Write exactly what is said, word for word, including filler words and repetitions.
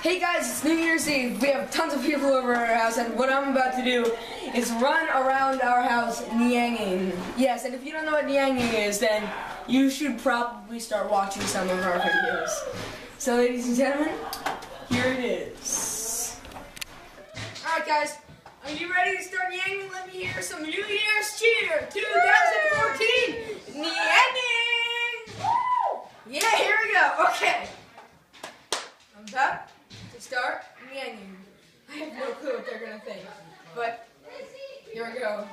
Hey guys, it's New Year's Eve. We have tons of people over at our house, and what I'm about to do is run around our house nyanging. Yes, and if you don't know what nyanging is, then you should probably start watching some of our videos. So ladies and gentlemen, here it is. Alright guys, are you ready to start nyanging? Let me hear some New Year's cheer twenty fourteen nyanging! Yeah, here we go. Okay. I'm about to start nyanging. I have no clue what they're gonna think, but here we go.